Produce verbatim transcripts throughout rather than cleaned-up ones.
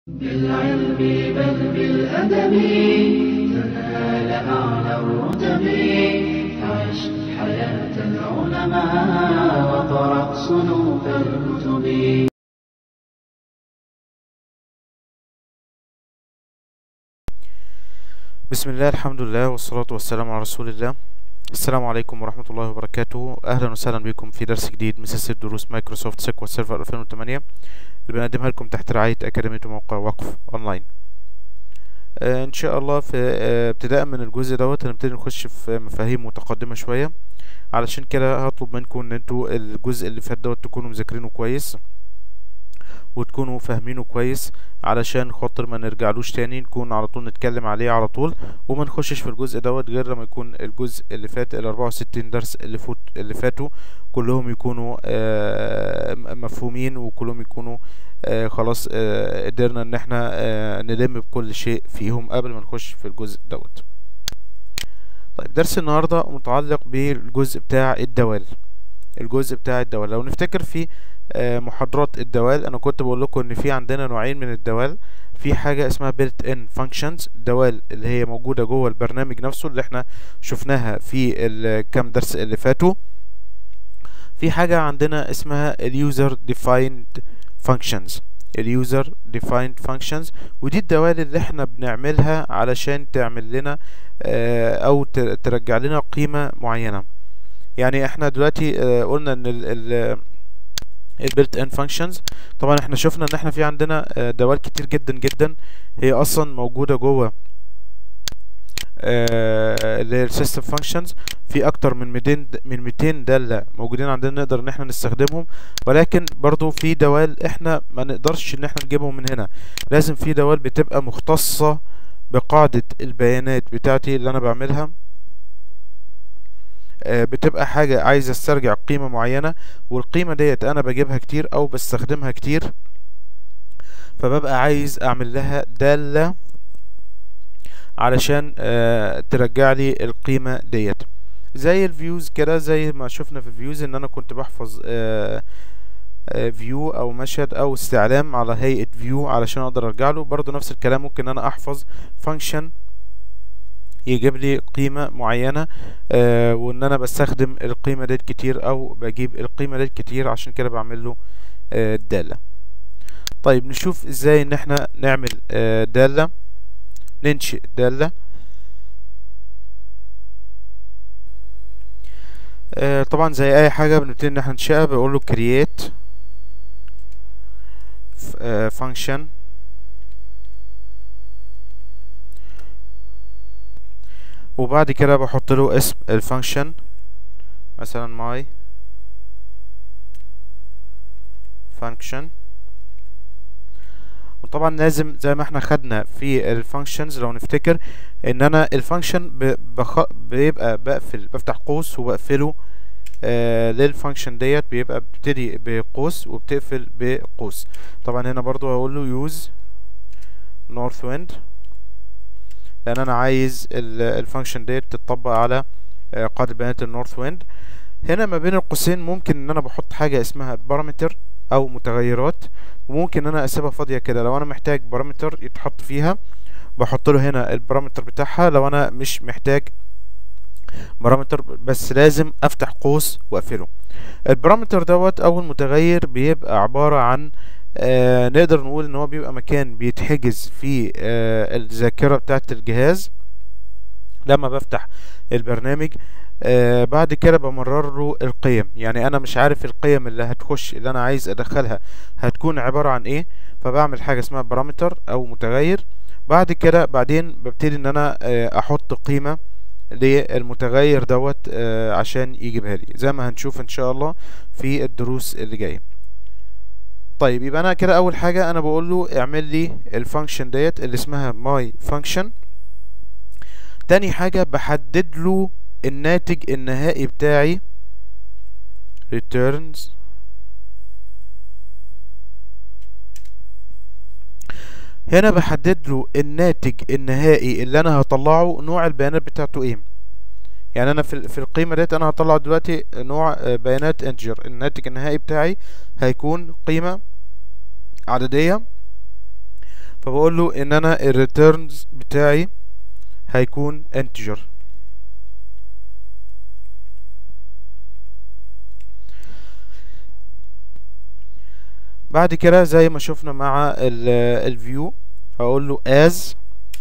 بالعلم بل بالأدب تنال أعلى الرتب. عش حياة العلماء وقرأ صنوف الكتب. بسم الله، الحمد لله، والصلاة والسلام على رسول الله. السلام عليكم ورحمة الله وبركاته. أهلا وسهلا بكم في درس جديد من سلسلة دروس مايكروسوفت سيكوال سيرفر ألفين وثمانية اللي بنقدمها لكم تحت رعاية أكاديمية موقع وقف أونلاين. آه إن شاء الله في آه ابتداء من الجزء دوت هنبتدي نخش في مفاهيم متقدمة شوية، علشان كده هطلب منكم إن انتوا الجزء اللي فات دوت تكونوا مذاكرينه كويس وتكونوا فاهمينه كويس، علشان خاطر ما نرجعلوش تاني، نكون على طول نتكلم عليه على طول وما نخشش في الجزء دوت غير لما يكون الجزء اللي فات ال أربعة وستين درس اللي فوت اللي فاتوا كلهم يكونوا آه مفهومين، وكلهم يكونوا آه خلاص آه قدرنا ان احنا آه نلم بكل شيء فيهم قبل ما نخش في الجزء دوت. طيب، درس النهارده متعلق بالجزء بتاع الدوال. الجزء بتاع الدوال لو نفتكر في محاضرات الدوال انا كنت بقول لكم ان في عندنا نوعين من الدوال. في حاجه اسمها built in functions، الدوال اللي هي موجوده جوه البرنامج نفسه اللي احنا شفناها في الكام درس اللي فاتوا. في حاجه عندنا اسمها اليوزر defined functions اليوزر defined functions ودي الدوال اللي احنا بنعملها علشان تعمل لنا او ترجع لنا قيمه معينه. يعني احنا دلوقتي قلنا ان ال البيلت ان فانكشنز، طبعا احنا شفنا ان احنا في عندنا دوال كتير جدا جدا هي اصلا موجوده جوه اللي هي السيستم فانكشنز. في اكتر من مئتين من مئتين داله موجودين عندنا نقدر ان احنا نستخدمهم، ولكن برضو في دوال احنا ما نقدرش ان احنا نجيبهم من هنا. لازم في دوال بتبقى مختصه بقاعده البيانات بتاعتي اللي انا بعملها، بتبقى حاجة عايز استرجع قيمة معينة، والقيمة ديت انا بجيبها كتير او بستخدمها كتير، فببقى عايز اعمل لها دالة علشان ترجع لي القيمة ديت. زي الفيوز كده، زي ما شفنا في الفيوز ان انا كنت بحفظ فيو او مشهد او استعلام على هيئة فيو علشان اقدر ارجع له. برضو نفس الكلام ممكن انا احفظ فانكشن يجيب لي قيمة معينة، آه وان انا بستخدم القيمة ديت كتير او بجيب القيمة ديت كتير، عشان كده بعمل له آه دالة. طيب، نشوف ازاي ان احنا نعمل آه دالة، ننشئ دالة. آه طبعا زي اي حاجة بنبتدي ان احنا ننشئها بقول له create آه function، وبعد كده بحط له اسم الفانكشن مثلا my function. وطبعا لازم زي ما احنا خدنا في الفانكشنز لو نفتكر ان انا الفانكشن بخ... بيبقى بقفل بفتح قوس وبقفله آه للفانكشن ديت، بيبقى بتبتدي بقوس وبتقفل بقوس. طبعا هنا برضو هقول له use northwind لان انا عايز الفانكشن ديت تتطبق على قاعدة بيانات النورث ويند. هنا ما بين القوسين ممكن ان انا بحط حاجة اسمها بارامتر او متغيرات، وممكن ان انا اسيبها فاضية كده. لو انا محتاج بارامتر يتحط فيها بحط له هنا البارامتر بتاعها، لو انا مش محتاج بارامتر بس لازم افتح قوس واقفله. البارامتر دوت او المتغير بيبقى عبارة عن آه نقدر نقول ان هو بيبقى مكان بيتحجز في آه الذاكرة بتاعة الجهاز لما بفتح البرنامج. آه بعد كده بمرر له القيم، يعني انا مش عارف القيم اللي هتخش اللي انا عايز ادخلها هتكون عبارة عن ايه، فبعمل حاجة اسمها بارامتر او متغير. بعد كده بعدين ببتدي ان انا آه احط قيمة للمتغير دوت آه عشان يجيبها لي زي ما هنشوف ان شاء الله في الدروس اللي جايه. طيب، يبقى انا كده اول حاجه انا بقول له اعمل لي الفانكشن ديت اللي اسمها my function. تاني حاجه بحدد له الناتج النهائي بتاعي returns. هنا بحدد له الناتج النهائي اللي انا هطلعه نوع البيانات بتاعته ايه. يعني انا في في القيمه ديت انا هطلع دلوقتي نوع بيانات انتجر، الناتج النهائي بتاعي هيكون قيمه عدديه. فبقول له ان انا الريتيرنز بتاعي هيكون integer. بعد كده زي ما شفنا مع الفيو هقول له as،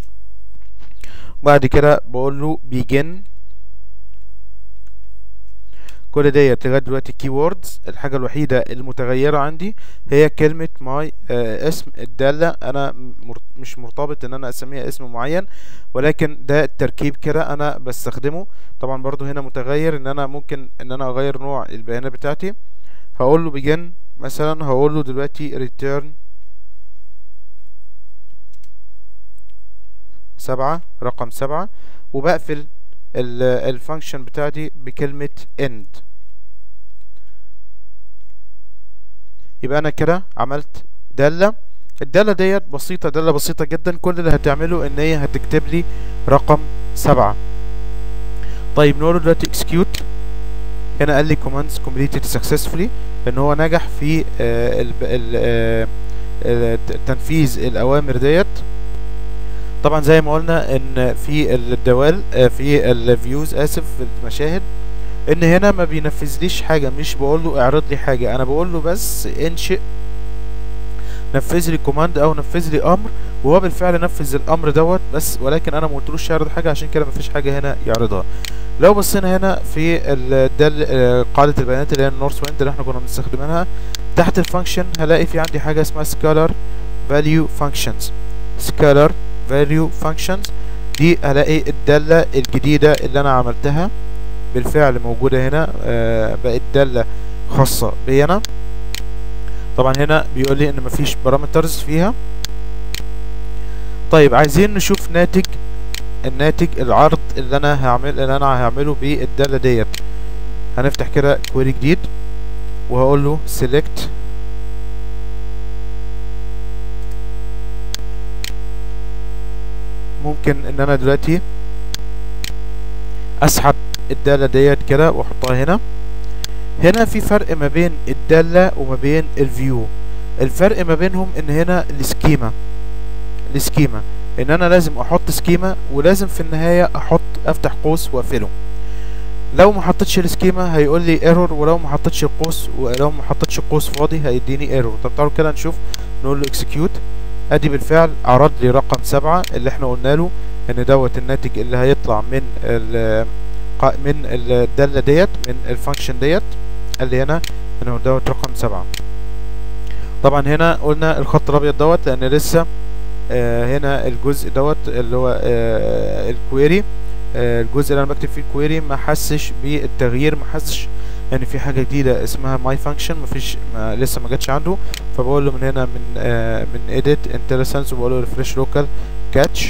بعد كده بقول له begin. كل ديت لغايه دلوقتي keywords. الحاجه الوحيده المتغيره عندي هي كلمه my آه اسم الداله. انا مرت مش مرتبط ان انا اسميها اسم معين، ولكن ده التركيب كده انا بستخدمه. طبعا برضو هنا متغير ان انا ممكن ان انا اغير نوع البيانات بتاعتي. هقول له begin مثلا، هقول له دلوقتي return سبعة، رقم سبعة، وبقفل الفانكشن بتاعتي بكلمة end. يبقى انا كده عملت دالة. الدالة ديت بسيطة، دالة بسيطة جدا. كل اللي هتعمله ان هي هتكتب لي رقم سبعة. طيب نقول دلوقتي execute. هنا قال لي commands completed successfully، ان هو نجح في آه ال ال آه تنفيذ الاوامر ديت. طبعا زي ما قلنا ان في الدوال آه في الفيوز اسف في المشاهد، ان هنا ما بينفذليش حاجه، مش بقول له اعرض لي حاجه، انا بقول له بس انشئ، نفذ لي كوماند او نفذ لي امر، وهو بالفعل نفذ الامر دوت بس، ولكن انا ما قلتلوش يعرض حاجه، عشان كده مفيش حاجه هنا يعرضها. لو بصينا هنا في الدل قاعده البيانات اللي هي النورث ويند اللي احنا كنا بنستخدمها، تحت الفانكشن هلاقي في عندي حاجه اسمها scalar value functions. scalar value functions دي هلاقي الداله الجديده اللي انا عملتها بالفعل موجوده هنا. آه بقت داله خاصه بي انا. طبعا هنا بيقول لي ان مفيش بارامترز فيها. طيب عايزين نشوف ناتج، الناتج العرض اللي انا هعمل اللي انا هعمله بالداله ديت. هنفتح كده كويري جديد وهقول له select ممكن ان انا دلوقتي اسحب الداله ديت كده واحطها هنا. هنا في فرق ما بين الداله وما بين الفيو. الفرق ما بينهم ان هنا السكيما السكيما ان انا لازم احط سكيما، ولازم في النهايه احط افتح قوس واقفله. لو ما حطيتش السكيما هيقول لي ايرور، ولو ما حطيتش القوس ولو ما حطيتش القوس فاضي هيديني ايرور. طب تعالوا كده نشوف، نقول له اكسكيوت. ادي بالفعل عرض لي رقم سبعة اللي احنا قلنا له ان دوت الناتج اللي هيطلع من ال من الداله ديت، من الفانكشن ديت اللي هنا انه دوت رقم سبعة. طبعا هنا قلنا الخط الابيض دوت لان لسه آه هنا الجزء دوت اللي هو آه الكويري، آه الجزء اللي انا بكتب فيه الكويري ما حسش بالتغيير، ما حسش ان يعني في حاجه جديده اسمها ماي فانكشن، مفيش ما لسه ما جاتش عنده. فبقول له من هنا من آه من edit intelligence وبقول له refresh local catch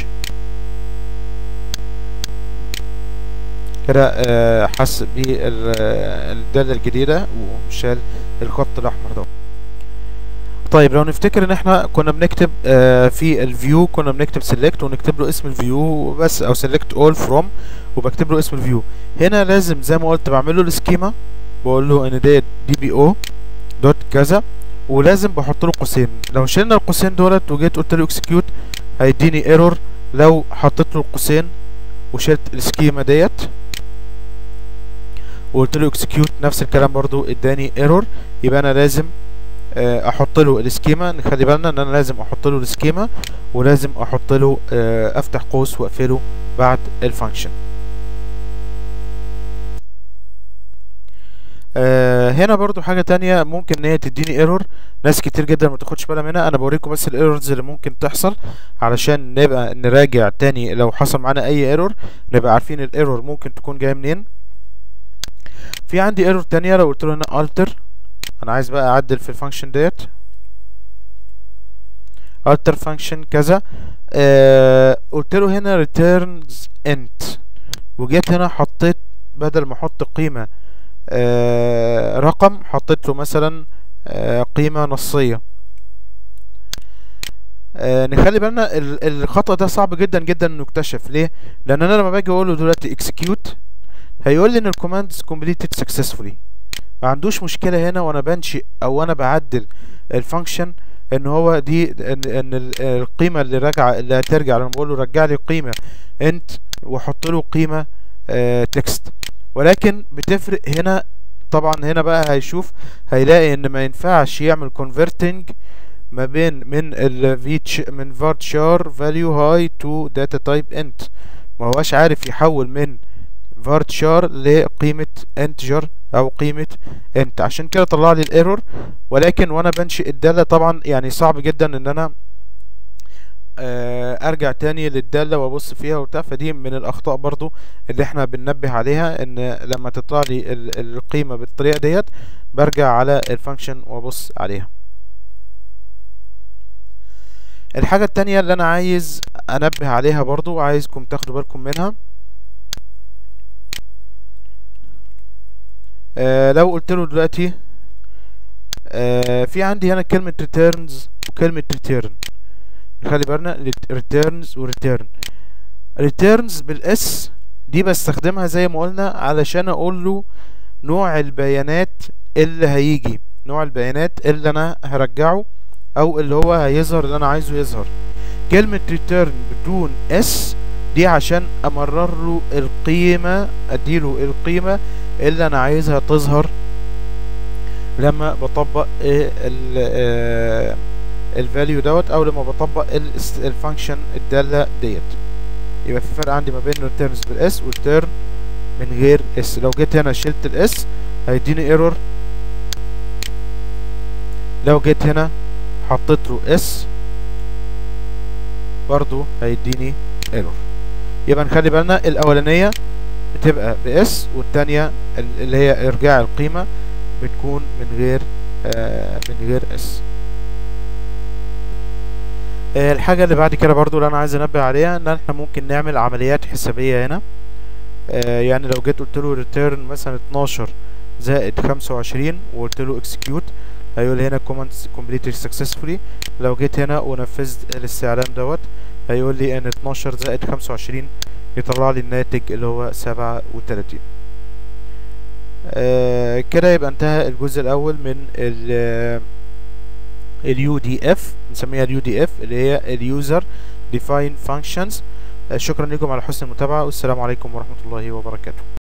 كده. آه حس بالداله الجديده وشال الخط الاحمر ده. طيب لو نفتكر ان احنا كنا بنكتب آه في الفيو كنا بنكتب select ونكتب له اسم الفيو بس، او select all from وبكتب له اسم الفيو. هنا لازم زي ما قلت بعمل له السكيما، بقول له ان ديت دي بي او دوت كذا، ولازم بحط له قوسين. لو شلنا القوسين دولت وجيت قلت له execute هيديني ايرور. لو حطيت له القوسين وشلت السكيما ديت وقلت له execute نفس الكلام برضو اداني ايرور. يبقى انا لازم احط له السكيما. نخلي بالنا ان انا لازم احط له السكيما، ولازم احط له افتح قوس واقفله بعد الفانكشن. آه هنا برضو حاجة تانية ممكن ان هي تديني ايرور، ناس كتير جدا ما تاخدش بالها منها. انا بوريكم بس الايرورز اللي ممكن تحصل علشان نبقى نراجع تاني لو حصل معانا اي ايرور نبقى عارفين الايرور ممكن تكون جاية منين. في عندي ايرور تانية لو قلت له هنا alter، انا عايز بقى اعدل في الفانكشن ديت alter function كذا. آه قلت له هنا returns int، وجيت هنا حطيت بدل ما احط قيمة آه رقم حطيت له مثلا آه قيمة نصية. آه نخلي بالنا الخطأ ده صعب جدا جدا انه يكتشف. ليه؟ لان انا لما باجي اقول له دلوقتي execute هيقول لي ان الكوماند completed successfully. ما عندوش مشكلة هنا وانا بنشئ او انا بعدل الفانكشن ان هو دي ان, إن ال- القيمه اللي راجعه اللي هترجع لما بقول له رجع لي قيمه انت واحط له قيمه تكست. ولكن بتفرق هنا طبعا. هنا بقى هيشوف هيلاقي ان ما ينفعش يعمل كونفرتنج ما بين من ال من varchar value high to data type int. ما هوش عارف يحول من varchar لقيمة integer او قيمة int، عشان كده طلع لي الايرور. ولكن وانا بنشئ الدالة طبعا يعني صعب جدا ان انا ارجع تاني للدالة وابص فيها وبتاع، فدي من الاخطاء برضو اللي احنا بننبه عليها، ان لما تطلع لي القيمة بالطريقة ديت برجع على الفانكشن وابص عليها. الحاجة التانية اللي انا عايز انبه عليها برضو عايزكم تاخدوا بالكم منها، آه لو قلت له دلوقتي آه في عندي هنا كلمة returns وكلمة return، خلي بالنا returns و return. returns بالاس دي بستخدمها زي ما قلنا علشان اقول له نوع البيانات اللي هيجي، نوع البيانات اللي انا هرجعه او اللي هو هيظهر اللي انا عايزه يظهر. كلمة return بدون اس دي عشان امرر له القيمة، اديله القيمة اللي انا عايزها تظهر لما بطبق ال الفاليو دوت، او لما بطبق الفانكشن الدالة ديت. يبقى في فرق عندي ما بين returns بالاس والreturn من غير اس. لو جيت هنا شلت الاس هيديني ايرور، لو جيت هنا حطيت له اس برضو هيديني ايرور. يبقى نخلي بالنا الاولانيه بتبقى باس، والتانيه اللي هي ارجاع القيمه بتكون من غير آه من غير اس. آه الحاجه اللي بعد كده برضو اللي انا عايز انبه عليها ان احنا ممكن نعمل عمليات حسابيه هنا. آه يعني لو جيت قلت له return مثلا اتناشر زائد خمسة وعشرين وقلت له execute هيقول لي هنا comments completed successfully. لو جيت هنا ونفذت الاستعلام دوت هيقول لي ان اتناشر زائد خمسة وعشرين يطلع لي الناتج اللي هو سبعة وتلاتين. آه كده يبقى انتهى الجزء الاول من ال اليو دي اف، نسميها اليو دي اف اللي هي اليوزر ديفاين فانكشنز. آه شكرا لكم على حسن المتابعة، والسلام عليكم ورحمة الله وبركاته.